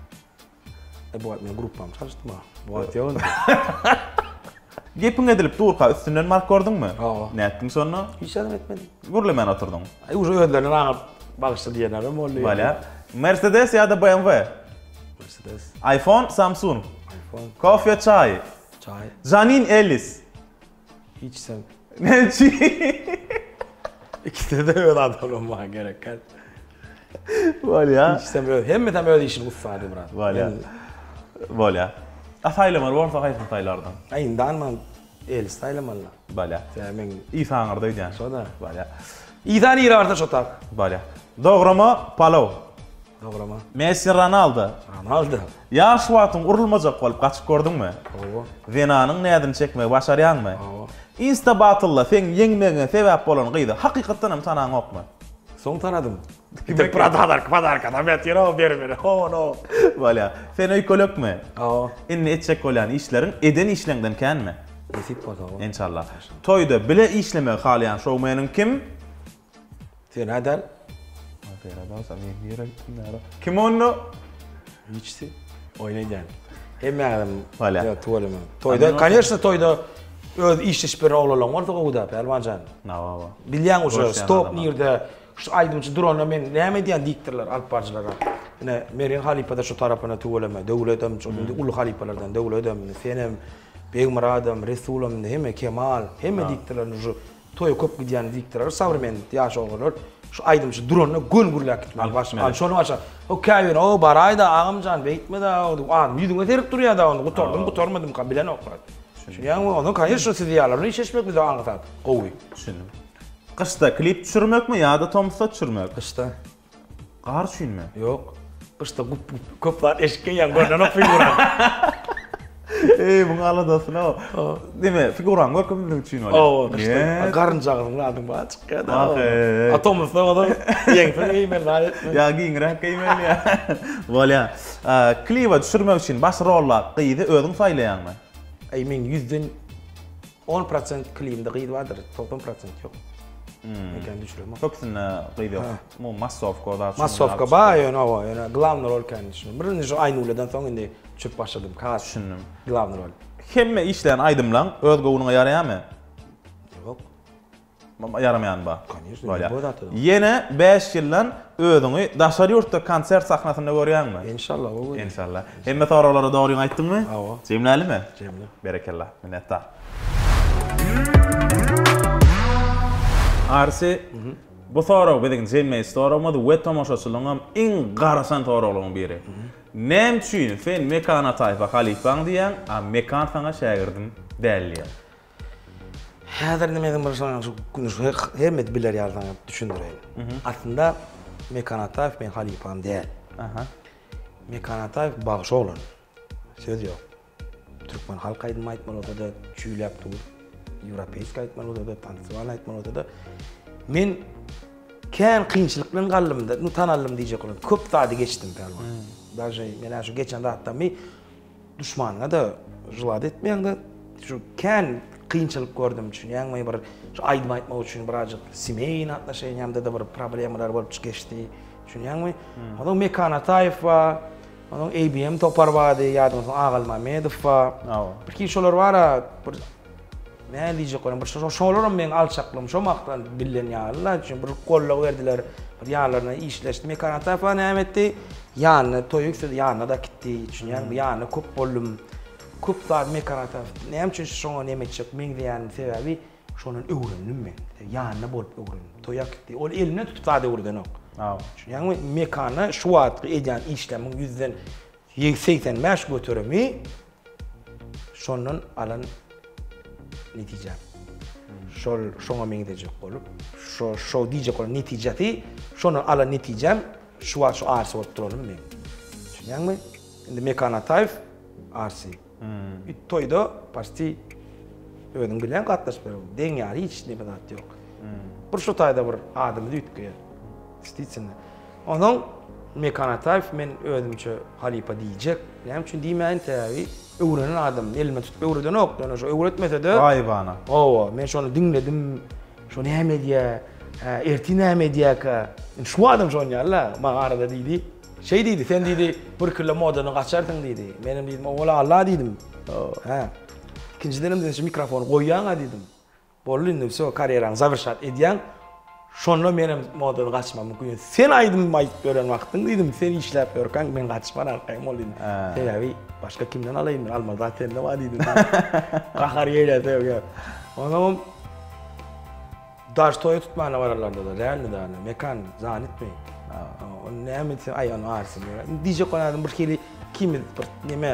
E bu men grupam çalışdym ha. Bu atýan. Gepin edilip durka üstünden mark gördüňmi? Awa. Näetdiň sonra? Hiç adam etmedim. Gürlemen oturdyň. Ay uje ödlerini aňyp bagışly diýenlerim boldy. Bala. Mercedes ýa-da B M W? Mercedes, iPhone, Samsung. iPhone, Kofe, çay. çay. Janine Ellis. Hiç sen. Nelçi? İkisi de öyle adam olmak gereken. Bala. Hiç sen böyle hem de böyle işin ufadı brat. Bala. Bala. Asaylamar warsa haýsy taýlardan. Aýyndan man el stylemalla. Bala. Sen İyi saňarda ýa. Şoda. Bala. İzan ýere barda şotak. Bala. Dograma palov. Dograma. Messi, Ronaldo. Ronaldo. Ýaş wagtyň urulmajak bolup gaçyp gördüňmi? Owa. Venanyň nädini çekmek başarýanmy? Owa. Insta batylla sen ýeňmegine sebäp bolan gyýdy. Hakykatdan hem tanaň okmy? Soň tanadım. Gidip pradadar, padarka da met ýero bermeli. Ho no. Bala. Sen öýkelekmi? Owa. Inni etjek bolan işleriň eden işlengden känmi? Esip bolsa. İnşallah. Toýda bile işlemek halyan şowmanyň kim? Sen adal. Kim onu? Hiçsi. Oynayan. Hem adam. Hala. Ya tuvalema. Toyda, конечно, toyda öz işleş bir oğlan var da o da pelvancan. Nava. Bilýän uşa Boşlayan stop adamlar. nirde şu aydymçy drona men näme diýen diktirler alp barjylara. Ine Merin halipada şu tarapyna tugulama döwletem şonda ulu halipalardan döwletem senem Begmuradam Resulum hemme Kemal hemme diktirler şu toy köp gidýän diktirler sabrmen ýaş oğullar şu aydymçy drona gön gürlek gitmeli baş. Al şonu aşa. O käýin o barayda ağamjan beýtme da o adam ýüdüňe terip durýar da onu gutordum gutormadım kabilen okrat. Şuňa onu kaýır şu sidiýalar iş eşmek bize anlatat. Gowy. Düşündüm. Kışta klip düşürmekmi ya da Tomsa düşürmek? Kışta. Gar düşünme. Yok. Kışta köplar eşkeýän görnen figuran. Ey bunu aladasın o. Deme figuran görkümlüğün için öyle. O kışta. Garın çağırın adım var çıkıyor da. Atomuzda o da yeňpir eýmel var. Ya giňrek eýmel ya. Voilà. Klipa düşürmek için baş rollar gyýdy özüň saýlaýanmy? Ey men yüzden on prosent klimde gyýdy vardyr. doksan prosent yok. Mekan düşürem. Köpsine gyýdy. Mu massovka da. Massovka ba ýöne o, ýöne glavny rol kendisi. Birinji aýny uledan soň indi çöp başladym. Kas Düşündüm. glavny rol. Hemme işleyen aydımlan öz gowuňa ýaraýarmy? Yok. Yaramayan ba. Voilà. Yine beş yıldan ödüňi daşary ýurtda konsert sahnasynda görýärmi? İnşallah o. İnşallah. Hemme soralara dogry aýtdyňmy? Awa. Jemlälimi? Jemle. Berekellah. Minnettar. Arsi bu soraw biziň jemle sorawmady we tomoşaçylygyň iň garasan sorawlaryň biri. Nem üçin sen Mekana taýpa halifaň diýen, a Mekan saňa şagirdim dälýär. Häzir nimedim bir soňa şu hemmet biler ýardan düşündireýin. Aslında Mekan Ataev men halifam diýär. Aha. Mekan Ataev bagşy bolan. Söz ýok. Türkmen halk aýdym aýtmaly da çüýläp dur. Ýewropeisk aýtmaly da tansyval aýtmaly da. Men kän kynçylyk bilen gallymda, tanalym diýjek bolan. Köp zady geçdim pelwan. Daje mena şu geçen hatta mi düşmanyna da jylady etmeýän da şu kän kynçylyk gördüm üçin ýa-ni bir şu aýdym aýtmak üçin birazjyk simeýin atnaşenýamda da bir problemalar bolup geçdi. Şunu ýa-ni adam Mekan Ataev wa adam A B M Toparwady ýa-da Agal Mamedov wa bir ki şolar bara bir näme diýjek bolan bir şolar men alçaklym şo maktan bilen ýalar üçin bir gollak berdiler. Bir ýalarna işleşdi. Mekan Ataev näme etdi? Ýany toýuksy ýanyna da gitdi. Üçin ýa-ni ýany köp boldum. Köp zat Mekan Ataev. Näme üçin şoňa näme etjek men diýen sebebi şonuň öwrendim men. Ýanyna bolup öwrendim. Toýak gitdi. Ol eline tutup zady öwreden ok. Aw. Ýani Mekana şu wagtky edýän işlemiň yüzden seksen beş götüremi şonuň alan netije. Şol şoňa men edejek bolup, şo şo diýjek bolan netijeti, şonuň alan netijem şu şu arsy oturalım men. Ýani indi Mekan Ataev arsy. Hmm. Toýda parti öňüň bilen gatnaşyp berýär. Deňýär hiç näme zat ýok. Hmm. Bir şu taýda bir adamy düýtgeýär. Stitsinde. Onun Mekan Ataev men özümçe halipa diýjek. Näme üçin diýmän täbi öwrenen adam elime tutup öwreden ok. Ýani şu öwretmese de Vay bana. Owa, men şonu dinledim. Şu näme diýär? Erti näme diýär? Şu adam şonu ýa-la, maňa arada diýdi. Şey diýdi, sen diýdi, bir kilo modany gaçardyň diýdi. Menim diýdim, "Ola Allah" diýdim. Ha. Ikinjidenim diýdim, mikrofonu goýýaňa diýdim. Bolly indi şu karýeraň zawrşat edýän. Şonda menem modany gaçmam mümkin. Sen aýdym aýdyp gören wagtyň diýdim, sen işläp ýörkäň, men gaçman arkaýym ol diýdim. Täbi başga kimden alaýym, men alma zaten ne var diýdim. Gahar ýeýle ýa. Onam daş toýa tutmana bararlarda da, realni da, Mekan zanetmeýin. O näme diýse, aý onu arsy. Diýjek oladym bir kili kimi bir nime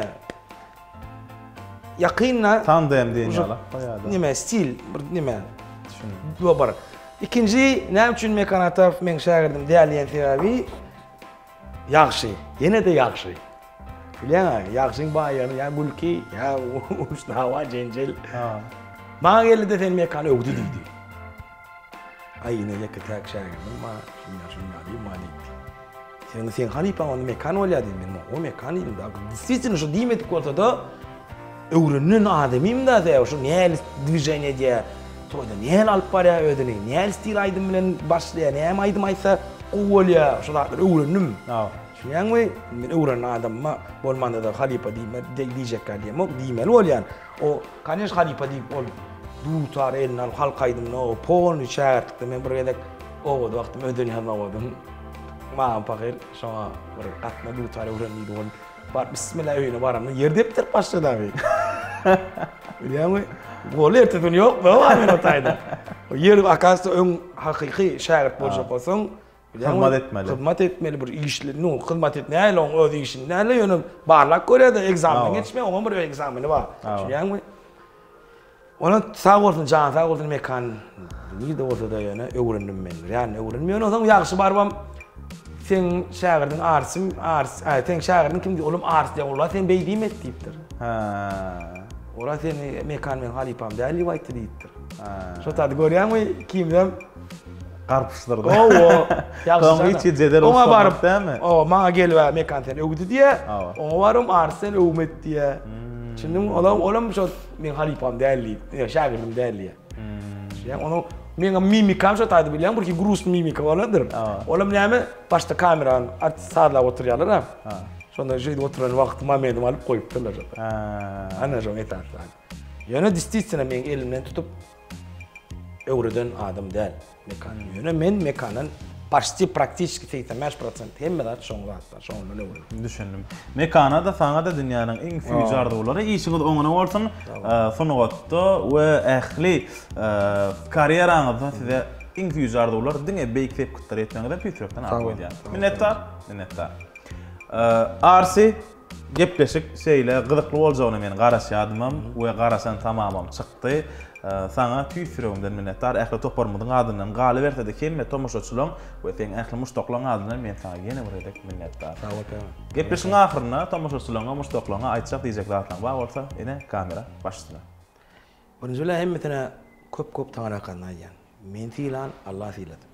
ýakynna Tandem diýen ýala. Nime stil, bir nime. Düşündim. Bar. İkinci, näme üçin Mekan Ataev men şagirdim dälýän sebebi ýagşy, ýene de ýagşy. Bilýän, ýagşyň baýary, ýa gülki, ýa uçna hawa jenjel. Ha. Maňa geldi sen Mekan öwdi diýdi. Aýyna ýeke täk şagirdim, ma şunda şunda diýip ma diýdi. Sen sen halipa onu Mekan bolýar diýdim, men o Mekan diýdim da. Disýsin şu diýmedik bolsa da öwrenen adamym da däw, şu näme dwijenie diýär. Toyda näme alyp barýar ödüni, näme stil aýdym bilen başlaýar, näme aýdym aýsa gowolýar, şolar öwrenim. Ha. Şuňaňmy men öwrenen adamma bolmanda da halipa diýme diýjek diýmok diýmeli bolýan. O kanyş halipa diýip ol dutar elini alıp halkaydım o pon şähertlikde men bir gedek oğudu wagtym ödeni halmawdym. Mağam pakir şoňa bir gatma dutar öwrenmidi bol. Bar bismillah öýüne baram. Yer deptir başladı abi. Bilýärmi? Gol erteden ýok, bu amen otayda. O yer akasy öň hakyky şähert boljak bolsaň, hizmet etmeli. Hizmet etmeli bir işlerini, o hizmet etmeli, o öz işini näle ýöne barlak görýär-de egzamin geçme, oňa bir egzamini bar. Şuňaňmy? Ona sağ bolsun, jan sağ bolsun mekan. Niýde bolsa da ýöne öwrendim men. Ýani öwrenmeýän olsaň ýagşy barbam. Sen şäherdiň arsym, ars, ay sen şäherdiň kimdi? Olum ars diýip olar, sen beýdim et diýipdir. Ha. Ola seni mekan men halipam däl ýypdy diýipdir. Ha. Şo taýdy görýärmi? Kimden garpışdyrdy. O, o. Ýagşy. Hiç jeder olsa barıp dämi? O, maňa gelip mekan sen öwdi diýe. Oňa barym ars sen öwmet diýe. Şundan olam olam şo men halipam däl diýip, şäherdim däl diýe. Yani onu meňe mimikam şo taýdy bilýän, birki grus mimika boladyr. Olam näme? Başda kameran at sadla oturýarlar ha. Şonda jeýdi oturan wagt momentum alyp goýupdyrlar. Ha. Ana şo etatlar. Ýöne distisina men elimden tutup öwreden adam däl. Mekan. Ýöne men mekanyn başçy praktiski seksen beş prosent hemmeler şoňa atlar, şoňa öwreden. Düşündüm. Mekana da saňa da dünýäniň iň füýjardy bolary, işiňiz oňuna bolsun, sungatda we ähli karýeraňyzda size iň füýjardy bolar, diňe beýkip gutlar etmeňizden püýtürekden aýdýan. Minnettar, minnettar. Arsi gepleşik şeýle gyzykly boljagyna men garaşýadymam we garaşan tamamam çykdy. Sana tüýsürüňden minnettar. Ähli toparmydyň adyndan galy berse de kemme tomoşaçylaryň we sen ähli muşdoklaryň adyndan men sana ýene bir edek minnettar. Sag ol. Gepleşiň ahyryna tomoşaçylaryň muşdoklaryň aýtjak diýjekler bar bolsa, ene kamera başlaýar. Birinjile hemmetine köp-köp taňrakan aýan. Men filan Allah filaty.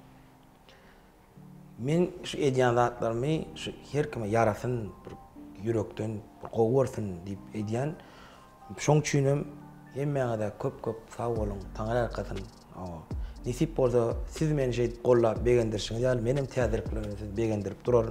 Men şu edýän zatlarymy şu her kime yarasyn, bir ýürekden bir gowarsyn diýip edýän. Şoň üçinem hemmeňe de köp-köp sag bolun, taňrakatyn. Nisip bolsa siz meni şeýle gollap begendirşiňiz ýaly menim täzirliklerimi siz begendirip durar.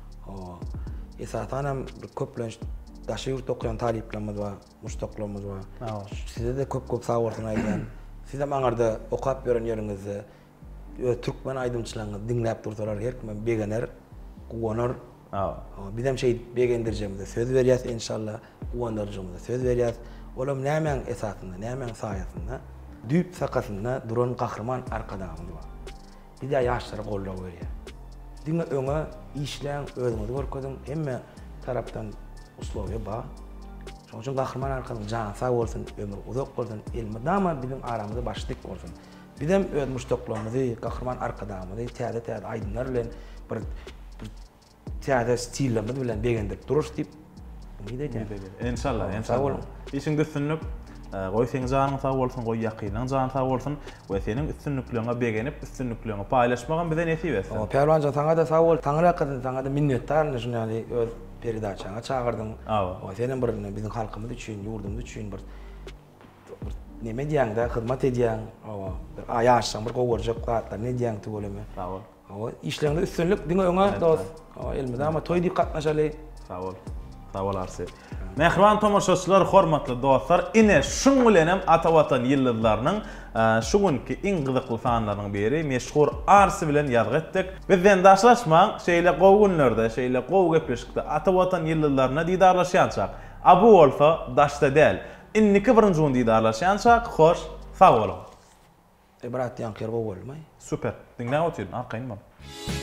Esasanam bir köplenç daşy ýurt okuyan taliplerimiz bar, muşdoklarymız bar. Size de köp-köp sag bolsun aýdan. Siz hem aňarda okap beren ýeriňizde Türkmen aýdymçylaryny dinläp dursalar her kim begener, guwanar. Bizem şeýle begendirjemiz, söz berýäs inşallah, guwanarjymyz, söz berýäs. Olam nämeň esasynda, nämeň saýasynda, düýp sakasynda duran gahrman arkadagymyz bar. Bir de ýaşlara gollap berýär. Diňe öňe işläň, özüňizi görkezin, hemme tarapdan usluby bar. Şoň üçin gahrman arkadagyň jany sag bolsun, ömür uzak bolsun, ilmi dama bizim aramyzda başlyk bolsun. Bizem öz muşdoklarymyzy, gahrman arkadagymyzy täze-täze aýdynlar bilen bir bir täze stillerimiz bilen begendirip dururuz diýip umyt edýän. İnşallah, inşallah. İşiňde üstünlük goý seň janyň sag bolsun, goý ýakynyň jany sag bolsun we seniň üstünlüklerini begenip, üstünlüklerini paýlaşmagan bize nesip etsin. O Perwanca saňa da sag bol, taňrakatyn saňa da minnettar, şuňaly öz peridaçaňa çağırdyň. O seniň bir bizim halkymyz üçin, ýurdumyz üçin bir neme diýäňde hyzmat edýäň, o bir aýaşsaň bir gowurjak gatlar ne diýäň tügeleme. Sag ol. O işlerinde üstünlük diňe öňe dost. O ilmide ama toý diýip gatnaşaly. Sag ol. Sag ol Arsi. Mehriban tomoşaçylar, hormatly dostlar, ine şuň bilen hem Atawatan ýyldyzlarynyň şu günki iň gyzykly sanlarynyň biri meşhur Arsi bilen ýazgy etdik. Bizden daşlaşmaň, şeýle gowy günlerde, şeýle gowy gepleşikde Atawatan ýyldyzlaryna diýdarlaşýançak. Abu bolsa daşda däl. Inniki birinji gün diýdarlaşýançak, hoş, sag bolun. Ebrat ýankyr bolmaý. Super. Diňläp oturyn, arkaýynmam.